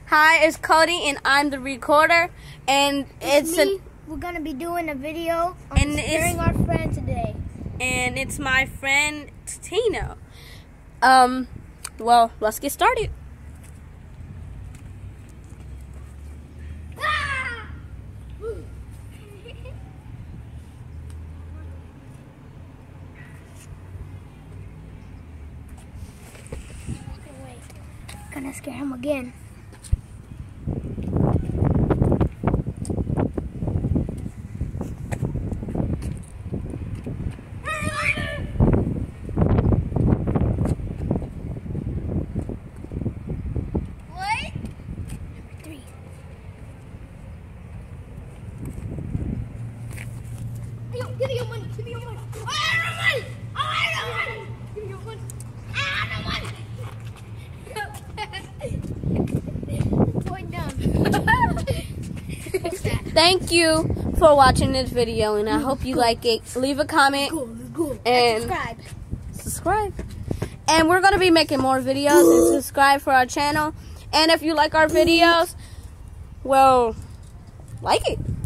Hi, it's Cody, and I'm the recorder. And We're gonna be doing a video on scaring our friend today. And it's my friend Tina. Well, let's get started. Gonna scare him again. What? Number 3. Give me your money. Give me your money. I don't want money. I don't want money. Give me your money. I don't want money. Thank you for watching this video, and I hope you like it. Leave a comment and subscribe. And we're going to be making more videos, and subscribe for our channel. And if you like our videos, well, like it.